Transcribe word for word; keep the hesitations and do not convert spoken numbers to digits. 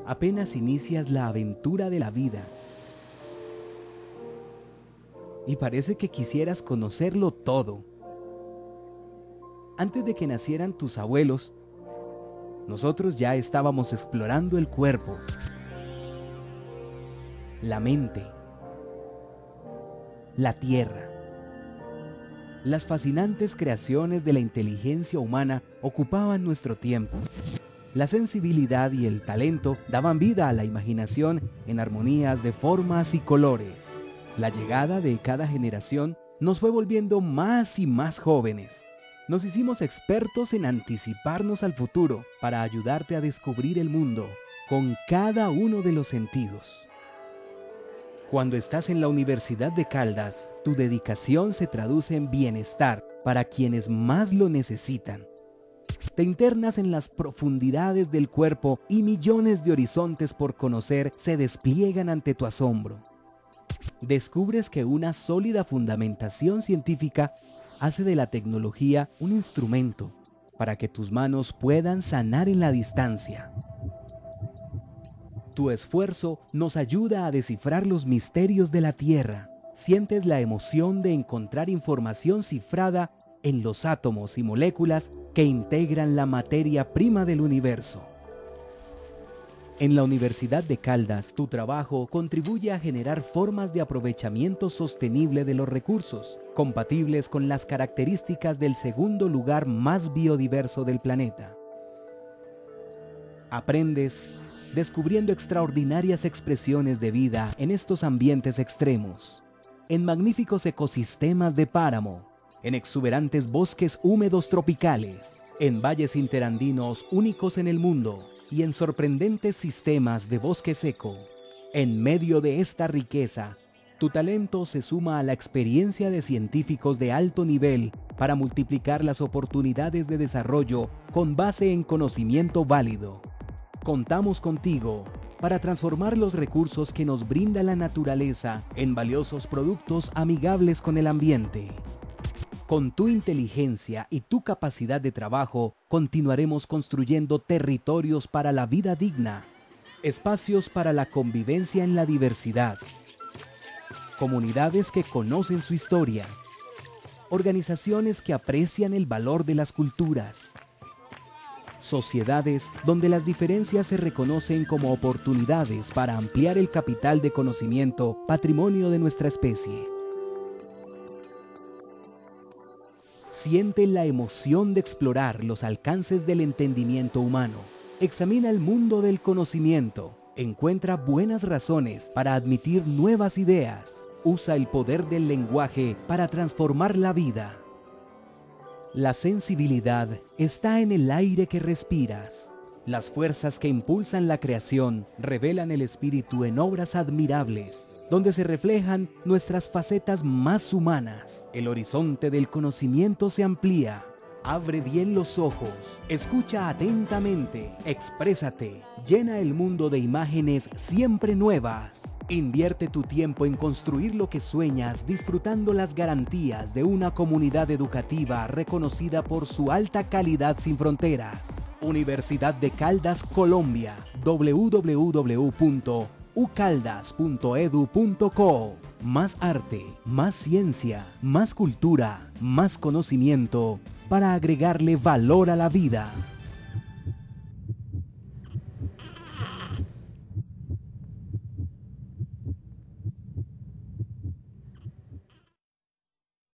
Apenas inicias la aventura de la vida y parece que quisieras conocerlo todo. Antes de que nacieran tus abuelos, nosotros ya estábamos explorando el cuerpo, la mente, la tierra. Las fascinantes creaciones de la inteligencia humana ocupaban nuestro tiempo. La sensibilidad y el talento daban vida a la imaginación en armonías de formas y colores. La llegada de cada generación nos fue volviendo más y más jóvenes. Nos hicimos expertos en anticiparnos al futuro para ayudarte a descubrir el mundo con cada uno de los sentidos. Cuando estás en la Universidad de Caldas, tu dedicación se traduce en bienestar para quienes más lo necesitan. Te internas en las profundidades del cuerpo y millones de horizontes por conocer se despliegan ante tu asombro. Descubres que una sólida fundamentación científica hace de la tecnología un instrumento para que tus manos puedan sanar en la distancia. Tu esfuerzo nos ayuda a descifrar los misterios de la Tierra. Sientes la emoción de encontrar información cifrada en los átomos y moléculas que integran la materia prima del universo. En la Universidad de Caldas, tu trabajo contribuye a generar formas de aprovechamiento sostenible de los recursos, compatibles con las características del segundo lugar más biodiverso del planeta. Aprendes descubriendo extraordinarias expresiones de vida en estos ambientes extremos, en magníficos ecosistemas de páramo, en exuberantes bosques húmedos tropicales, en valles interandinos únicos en el mundo y en sorprendentes sistemas de bosque seco. En medio de esta riqueza, tu talento se suma a la experiencia de científicos de alto nivel para multiplicar las oportunidades de desarrollo con base en conocimiento válido. Contamos contigo para transformar los recursos que nos brinda la naturaleza en valiosos productos amigables con el ambiente. Con tu inteligencia y tu capacidad de trabajo, continuaremos construyendo territorios para la vida digna, espacios para la convivencia en la diversidad, comunidades que conocen su historia, organizaciones que aprecian el valor de las culturas, sociedades donde las diferencias se reconocen como oportunidades para ampliar el capital de conocimiento, patrimonio de nuestra especie. Siente la emoción de explorar los alcances del entendimiento humano. Examina el mundo del conocimiento. Encuentra buenas razones para admitir nuevas ideas. Usa el poder del lenguaje para transformar la vida. La sensibilidad está en el aire que respiras. Las fuerzas que impulsan la creación revelan el espíritu en obras admirables, donde se reflejan nuestras facetas más humanas. El horizonte del conocimiento se amplía. Abre bien los ojos, escucha atentamente, exprésate, llena el mundo de imágenes siempre nuevas. Invierte tu tiempo en construir lo que sueñas, disfrutando las garantías de una comunidad educativa reconocida por su alta calidad sin fronteras. Universidad de Caldas, Colombia. w w w punto u caldas punto edu punto co. Más arte, más ciencia, más cultura, más conocimiento para agregarle valor a la vida.